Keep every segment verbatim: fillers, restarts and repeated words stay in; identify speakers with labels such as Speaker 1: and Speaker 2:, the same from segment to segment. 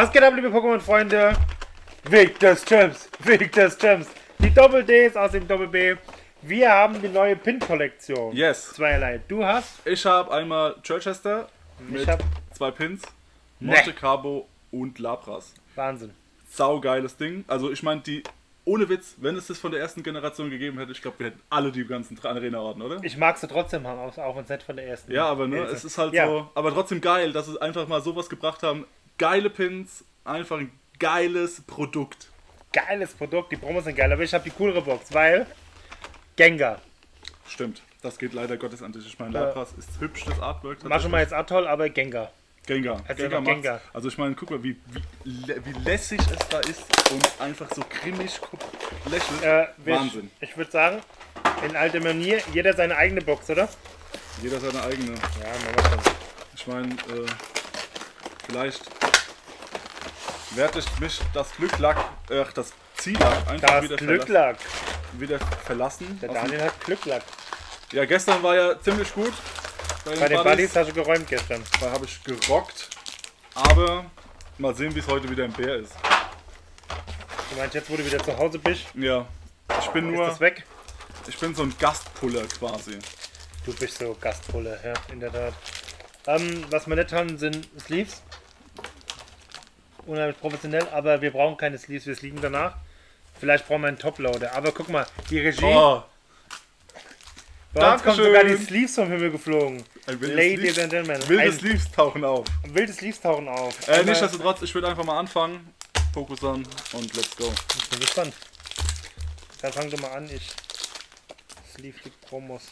Speaker 1: Was geht ab, liebe Pokémon-Freunde? Weg des Champs, Weg des Champs. Die Doppel-Ds aus dem Doppel-B. Wir haben die neue Pin-Kollektion.
Speaker 2: Yes.
Speaker 1: Zweierlei. Du hast?
Speaker 2: Ich habe einmal Chichester mit
Speaker 1: hab
Speaker 2: zwei Pins, Monte
Speaker 1: Nee.
Speaker 2: Carlo und Lapras.
Speaker 1: Wahnsinn.
Speaker 2: Saugeiles Ding. Also ich meine, die, ohne Witz, wenn es das von der ersten Generation gegeben hätte, ich glaube, wir hätten alle die ganzen Arena-Orden, oder?
Speaker 1: Ich mag sie trotzdem haben, auch auch wenn es nicht von der ersten.
Speaker 2: Ja, aber ne,
Speaker 1: ersten-
Speaker 2: es ist halt
Speaker 1: Ja.
Speaker 2: so, aber trotzdem geil, dass sie einfach mal sowas gebracht haben. Geile Pins, einfach ein geiles Produkt.
Speaker 1: Geiles Produkt, die Promos sind geil, aber ich habe die coolere Box, weil Gengar.
Speaker 2: Stimmt, das geht leider Gottes an dich. Ich meine,
Speaker 1: Ja.
Speaker 2: Lapras ist hübsch, das Artwork.
Speaker 1: Mach schon mal jetzt Atoll, aber Gengar.
Speaker 2: Gengar.
Speaker 1: Erzähl
Speaker 2: Gengar
Speaker 1: doch
Speaker 2: macht's.
Speaker 1: Gengar.
Speaker 2: Also ich meine, guck mal, wie, wie, lä- wie lässig es da ist und einfach so grimmig guck- lächelt.
Speaker 1: Äh, wir-
Speaker 2: Wahnsinn.
Speaker 1: Ich würde sagen, in alter Manier, jeder seine eigene Box, oder?
Speaker 2: Jeder seine eigene.
Speaker 1: Ja, machen wir schon.
Speaker 2: Ich meine, äh, vielleicht werde ich mich das Glücklack, äh, das Ziellack einfach
Speaker 1: Das
Speaker 2: wieder,
Speaker 1: Glücklack.
Speaker 2: verlassen, wieder verlassen.
Speaker 1: Der
Speaker 2: Aus dem-
Speaker 1: Daniel hat Glücklack.
Speaker 2: Ja, gestern war ja ziemlich gut. Bei den,
Speaker 1: Bei den
Speaker 2: Buddies.
Speaker 1: Buddies hast du geräumt gestern.
Speaker 2: Da habe ich gerockt. Aber mal sehen, wie es heute wieder im Bär ist.
Speaker 1: Du meinst, jetzt wo du wieder zu Hause bist,
Speaker 2: Ja, ich bin
Speaker 1: ist
Speaker 2: nur,
Speaker 1: das weg?
Speaker 2: ich bin so ein Gastpuller quasi.
Speaker 1: Du bist so Gastpulle, ja, in der Tat. Ähm, was wir nicht haben, sind Sleeves. Unheimlich professionell, aber wir brauchen keine Sleeves, wir liegen danach. Vielleicht brauchen wir einen Toploader. Aber guck mal, die Regie,
Speaker 2: Oh,
Speaker 1: bei uns kommen
Speaker 2: Dankeschön.
Speaker 1: sogar die Sleeves vom Himmel geflogen.
Speaker 2: ein wildes
Speaker 1: Ladies
Speaker 2: Sleeve-
Speaker 1: and Gentlemen,
Speaker 2: wilde
Speaker 1: ein,
Speaker 2: Sleeves tauchen auf.
Speaker 1: wilde Sleeves tauchen auf.
Speaker 2: Äh,
Speaker 1: Einmal-
Speaker 2: nichtsdestotrotz, ich würde einfach mal anfangen. Fokus an und let's go.
Speaker 1: Ich bin gespannt. Dann fang doch mal an, ich Sleeve die Promos.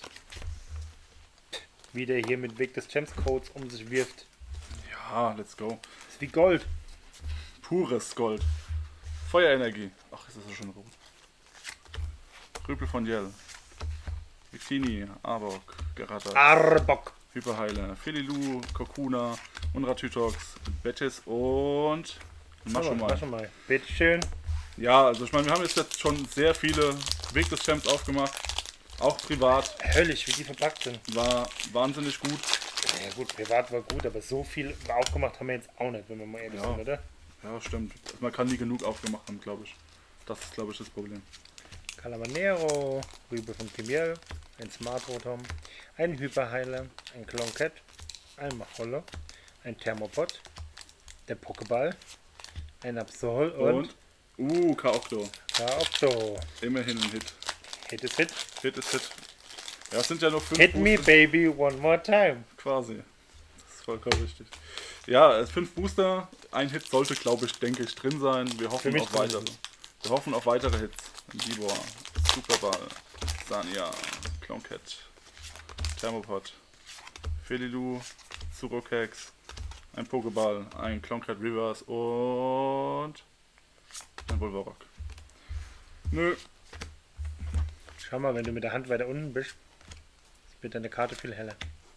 Speaker 1: Wie der hier mit Weg des Champs Codes um sich wirft.
Speaker 2: Ja, let's go.
Speaker 1: Ist wie Gold.
Speaker 2: Pures Gold. Feuerenergie. Ach, ist das so schön rot. Rüpel von Yell. Victini, Arbok, Gerata,
Speaker 1: Arbok.
Speaker 2: Hyperheiler, Felilu, Kokuna, Unratütox, Betis und Maschumai.
Speaker 1: Maschumai. Bitteschön.
Speaker 2: Ja, also ich meine, wir haben jetzt, jetzt schon sehr viele Weg des Champs aufgemacht. Auch privat.
Speaker 1: Höllisch, wie die verpackt sind.
Speaker 2: War wahnsinnig gut.
Speaker 1: Ja gut, privat war gut, aber so viel aufgemacht haben wir jetzt auch nicht, wenn wir mal ehrlich
Speaker 2: Ja.
Speaker 1: sind, oder?
Speaker 2: Ja, stimmt. Man kann nie genug aufgemacht haben, glaube ich. Das ist, glaube ich, das Problem.
Speaker 1: Calamanero, Rübe von Kimiel, ein Smart Rotom, ein Hyperheiler, ein Cloncat, ein Macholle, ein Thermopod, der Pokéball, ein Absol und,
Speaker 2: Und, uh, Kaokto.
Speaker 1: Kaokto.
Speaker 2: Immerhin ein Hit.
Speaker 1: Hit is hit.
Speaker 2: Hit ist Hit. Ja, es sind ja nur fünf
Speaker 1: Hit me
Speaker 2: Booster.
Speaker 1: baby one more time.
Speaker 2: Quasi. Das ist vollkommen richtig. Ja, es fünf Booster. Ein Hit sollte, glaube ich, denke ich, drin sein. Wir hoffen
Speaker 1: mich
Speaker 2: auf
Speaker 1: drin.
Speaker 2: weitere. Wir hoffen auf weitere Hits. Libor, Superball, Sania, Cloncat, Thermopod, Felilu, Surokex, ein Pokéball, ein Cloncat Reverse und ein Volvarock. Nö,
Speaker 1: Schau mal, wenn du mit der Hand weiter unten bist, wird deine Karte viel heller.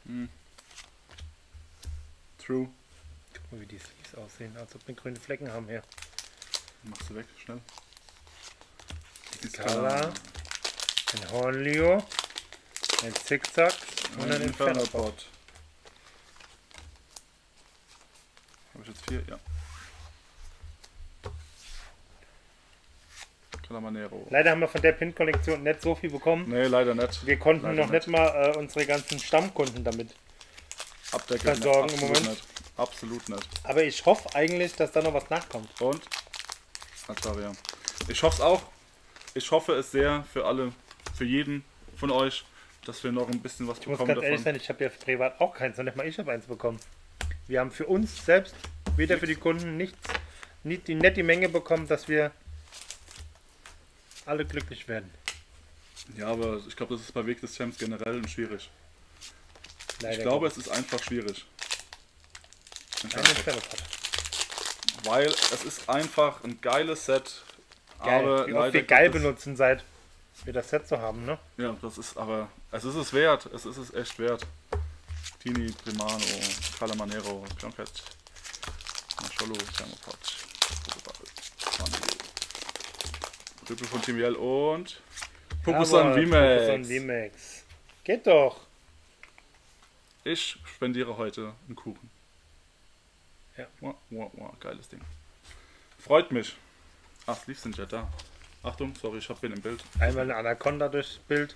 Speaker 2: true.
Speaker 1: Guck mal, wie die Sleeves aussehen, als ob wir grüne Flecken haben hier.
Speaker 2: Machst du weg, schnell.
Speaker 1: Kala, ein Hornlio, ein Zickzack und ein Infernopod.
Speaker 2: Infernopod. Habe ich jetzt vier? Ja. Calamanero.
Speaker 1: Leider haben wir von der Pin-Kollektion nicht so viel bekommen.
Speaker 2: Nee, leider nicht.
Speaker 1: Wir konnten
Speaker 2: Leider
Speaker 1: noch nicht mal äh, unsere ganzen Stammkunden damit.
Speaker 2: Abdecken.
Speaker 1: versorgen
Speaker 2: nicht.
Speaker 1: im
Speaker 2: Absolut
Speaker 1: Moment.
Speaker 2: Nicht. Absolut nicht.
Speaker 1: Aber ich hoffe eigentlich, dass da noch was nachkommt.
Speaker 2: Und? Altaria. Ich hoffe es auch. Ich hoffe es sehr für alle, für jeden von euch, dass wir noch ein bisschen was
Speaker 1: Ich muss
Speaker 2: bekommen
Speaker 1: ganz ehrlich
Speaker 2: davon.
Speaker 1: sein, ich habe ja privat auch keins, und nicht mal ich habe eins bekommen. Wir haben für uns selbst, weder für die Kunden, nichts, nicht die nette Menge bekommen, dass wir alle glücklich werden.
Speaker 2: Ja, aber ich glaube, das ist bei Weg des Champs generell schwierig.
Speaker 1: Leider
Speaker 2: Ich glaube,
Speaker 1: Gottes.
Speaker 2: es ist einfach schwierig.
Speaker 1: Ein Infernopod.
Speaker 2: Weil es ist einfach ein geiles Set.
Speaker 1: Geil.
Speaker 2: Aber
Speaker 1: Wie oft
Speaker 2: leider
Speaker 1: wir geil
Speaker 2: Gottes-
Speaker 1: benutzen, seit wir das Set so haben, ne?
Speaker 2: Ja, das ist aber. Es ist es wert. Es ist es echt wert. Tini, Primano, Calamanero, Cloncat, Macholo, Thermopod, Rüppel von Timiel und Pokusan
Speaker 1: Jawohl, Pokusan
Speaker 2: V-Max.
Speaker 1: V-Max. Geht doch.
Speaker 2: Ich spendiere heute einen Kuchen.
Speaker 1: Ja.
Speaker 2: Wow, wow, wow, geiles Ding. Freut mich. Ach, Sleeves sind ja da. Achtung, sorry, ich hab bin im Bild.
Speaker 1: Einmal eine Anaconda durchs Bild.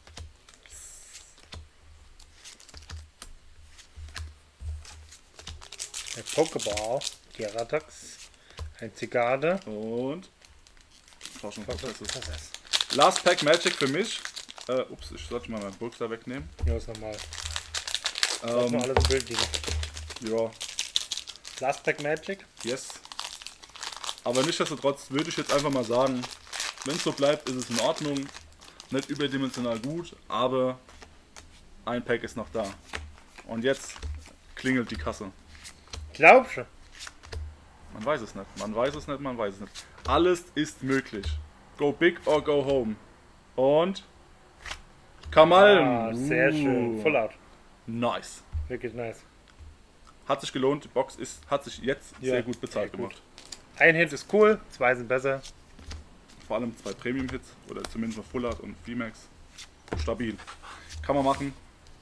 Speaker 1: Ein Pokéball, Geratax, ein Zigarde
Speaker 2: Und Forschungsprozess.
Speaker 1: Prozess.
Speaker 2: Last Pack Magic für mich. Äh, ups, ich sollte mal meinen Burg da wegnehmen.
Speaker 1: Ja, ist normal. Das
Speaker 2: Ähm,
Speaker 1: noch alles im Bild liegen.
Speaker 2: ja,
Speaker 1: Last Pack Magic.
Speaker 2: yes. Aber nichtsdestotrotz würde ich jetzt einfach mal sagen, wenn es so bleibt, ist es in Ordnung. Nicht überdimensional gut, aber ein Pack ist noch da. Und jetzt klingelt die Kasse.
Speaker 1: Glaubst du?
Speaker 2: Man weiß es nicht, man weiß es nicht, man weiß es nicht. Alles ist möglich. Go big or go home. Und Kamal.
Speaker 1: Ah, sehr schön. Full out.
Speaker 2: Nice.
Speaker 1: Wirklich nice.
Speaker 2: Hat sich gelohnt, die Box ist, hat sich jetzt
Speaker 1: Ja,
Speaker 2: sehr gut bezahlt
Speaker 1: sehr gut.
Speaker 2: gemacht.
Speaker 1: Ein Hit ist cool, zwei sind besser.
Speaker 2: Vor allem zwei Premium-Hits, oder zumindest noch Full Art und V MAX. Stabil. Kann man machen.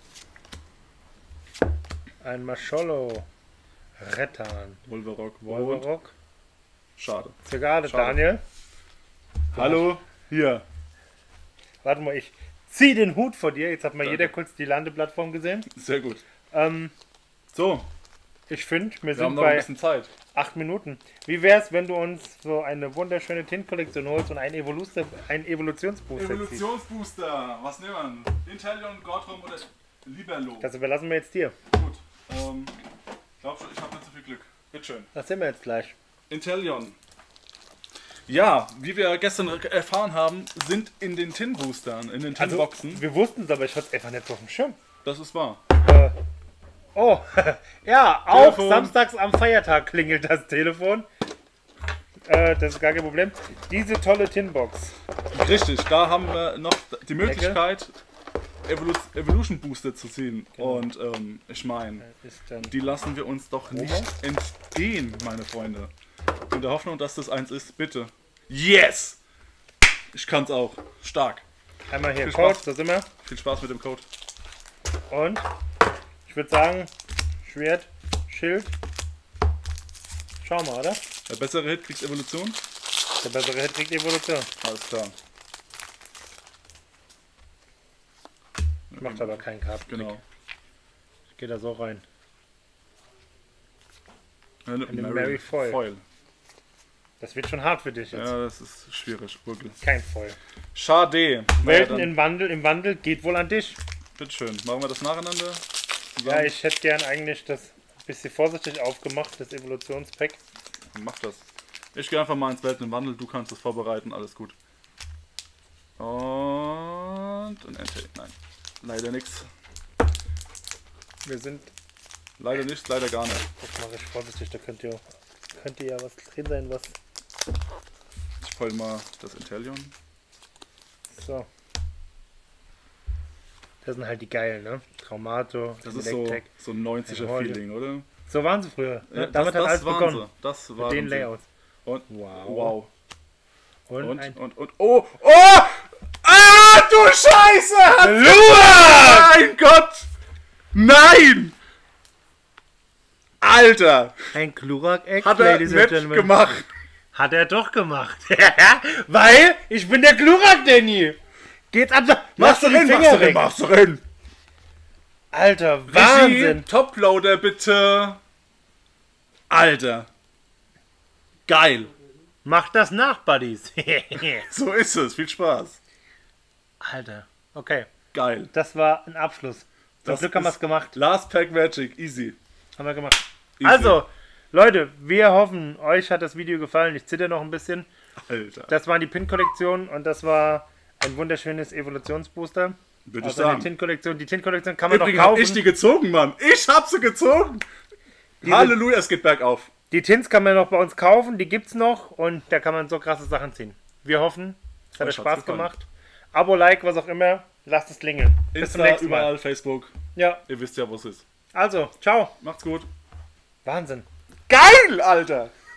Speaker 1: Ein Mascholo. Rettan.
Speaker 2: Wolverock,
Speaker 1: Wolverock.
Speaker 2: Schade.
Speaker 1: Zigarde,
Speaker 2: Schade.
Speaker 1: Daniel.
Speaker 2: Hallo, hier.
Speaker 1: Warte mal, ich zieh den Hut vor dir. Jetzt hat mal
Speaker 2: Danke.
Speaker 1: jeder kurz die Landeplattform gesehen.
Speaker 2: Sehr gut.
Speaker 1: Ähm,
Speaker 2: So,
Speaker 1: ich finde, wir
Speaker 2: wir
Speaker 1: sind
Speaker 2: haben noch ein
Speaker 1: bei
Speaker 2: bisschen Zeit.
Speaker 1: acht Minuten. Wie wär's, wenn du uns so eine wunderschöne Tint-Kollektion holst und einen, Evoluster, einen Evolutionsbooster ziehst?
Speaker 2: Evolutionsbooster, was nehmen wir? Intellion, Godrum oder Liberlo?
Speaker 1: Das überlassen wir jetzt dir.
Speaker 2: Gut, ähm, glaub schon, ich habe nicht so viel Glück. Bitteschön.
Speaker 1: Das sehen wir jetzt gleich.
Speaker 2: Intellion. Ja, wie wir gestern erfahren haben, sind in den Tin-Boostern, in den
Speaker 1: Also,
Speaker 2: Tin-Boxen,
Speaker 1: wir wussten es, aber ich hatte es einfach nicht so auf dem Schirm.
Speaker 2: das ist wahr.
Speaker 1: Äh, oh, ja, auch
Speaker 2: Telefon.
Speaker 1: samstags am Feiertag klingelt das Telefon. Äh, das ist gar kein Problem. Diese tolle Tinbox.
Speaker 2: Richtig, da haben wir noch die Möglichkeit, Evolu Evolution Booster zu ziehen.
Speaker 1: Genau.
Speaker 2: Und ähm, ich meine,
Speaker 1: Ist dann
Speaker 2: die lassen wir uns doch nicht entgehen, meine Freunde. In der Hoffnung, dass das eins ist, bitte. Yes! Ich kann's auch. Stark.
Speaker 1: einmal hier
Speaker 2: Viel
Speaker 1: Code,
Speaker 2: Spaß.
Speaker 1: da sind wir.
Speaker 2: Viel Spaß mit dem Code.
Speaker 1: Und ich würde sagen, Schwert, Schild. Schau mal, oder?
Speaker 2: Der bessere Hit kriegt Evolution.
Speaker 1: Der bessere Hit kriegt Evolution.
Speaker 2: Alles klar.
Speaker 1: Macht aber keinen Kartenblick.
Speaker 2: Genau.
Speaker 1: Ich gehe da so rein.
Speaker 2: Eine
Speaker 1: Eine Mary Foil.
Speaker 2: Foil.
Speaker 1: Das wird schon hart für dich jetzt.
Speaker 2: Ja, das ist schwierig. Wirklich.
Speaker 1: Kein Foil.
Speaker 2: Schade.
Speaker 1: Welten
Speaker 2: Naja,
Speaker 1: im Wandel, im Wandel geht wohl an dich.
Speaker 2: bitteschön. Machen wir das nacheinander?
Speaker 1: Ja, ich hätte gern eigentlich das ein bisschen vorsichtig aufgemacht, das Evolutionspack.
Speaker 2: Mach das. Ich gehe einfach mal ins Welten im Wandel. Du kannst es vorbereiten. Alles gut. Und ein Enter. Nein. Leider nichts.
Speaker 1: Wir sind,
Speaker 2: Leider nichts, leider gar nicht.
Speaker 1: das mache ich vorsichtig, da könnte ja, könnte ja was drin sein, was.
Speaker 2: Ich voll mal das Intellion.
Speaker 1: So. Das sind halt die geilen, ne? Traumato,
Speaker 2: Das ist so,
Speaker 1: Electek.
Speaker 2: so ein neunziger
Speaker 1: Jawohl.
Speaker 2: Feeling, oder?
Speaker 1: So waren sie früher. Ne?
Speaker 2: Ja,
Speaker 1: Damit
Speaker 2: das,
Speaker 1: hat alles
Speaker 2: das waren
Speaker 1: begonnen.
Speaker 2: sie. Das
Speaker 1: Mit
Speaker 2: waren
Speaker 1: den
Speaker 2: sie.
Speaker 1: Layouts.
Speaker 2: Und,
Speaker 1: Wow.
Speaker 2: wow.
Speaker 1: Und,
Speaker 2: Und,
Speaker 1: ein
Speaker 2: und, und, oh, oh! Ah, du Scheiße!
Speaker 1: Luan!
Speaker 2: Mein Gott! Nein! Alter!
Speaker 1: ein Klurak-Eck,
Speaker 2: Hat er
Speaker 1: Ladies and
Speaker 2: nicht
Speaker 1: Gentlemen.
Speaker 2: gemacht.
Speaker 1: Hat er doch gemacht. Weil ich bin der Klurak, Danny. Geht ab.
Speaker 2: Machst du
Speaker 1: die
Speaker 2: rein,
Speaker 1: Finger
Speaker 2: machst du rein,
Speaker 1: weg.
Speaker 2: machst du rein.
Speaker 1: Alter, Wahnsinn.
Speaker 2: Toploader bitte. Alter. Geil.
Speaker 1: Mach das nach, Buddies.
Speaker 2: So ist es. Viel Spaß.
Speaker 1: Alter. Okay.
Speaker 2: Geil.
Speaker 1: Das war ein Abschluss. Zum
Speaker 2: Das
Speaker 1: Glück haben wir es
Speaker 2: ist
Speaker 1: gemacht.
Speaker 2: Last Pack Magic. Easy.
Speaker 1: Haben wir gemacht.
Speaker 2: Easy.
Speaker 1: Also, Leute, wir hoffen, euch hat das Video gefallen. Ich zitter noch ein bisschen.
Speaker 2: Alter.
Speaker 1: Das waren die Pin-Kollektion und das war ein wunderschönes Evolutionsbooster.
Speaker 2: Würde ich
Speaker 1: Also eine
Speaker 2: sagen.
Speaker 1: Tint-Kollektion. Die Tint-Kollektion kann man
Speaker 2: Übrigens
Speaker 1: noch
Speaker 2: hab
Speaker 1: kaufen.
Speaker 2: ich die gezogen, Mann. Ich hab sie gezogen. Halleluja, es geht bergauf.
Speaker 1: Die Tints kann man noch bei uns kaufen, die gibt's noch und da kann man so krasse Sachen ziehen. Wir hoffen, es hat euch
Speaker 2: Euch hat's
Speaker 1: Spaß
Speaker 2: gefallen.
Speaker 1: gemacht. Abo, Like, was auch immer, lasst es klingeln. Bis zum
Speaker 2: Insta,
Speaker 1: nächsten Mal.
Speaker 2: überall, Facebook.
Speaker 1: Ja,
Speaker 2: Ihr wisst ja, wo es ist.
Speaker 1: also, ciao.
Speaker 2: Macht's gut.
Speaker 1: Wahnsinn.
Speaker 2: Geil, Alter.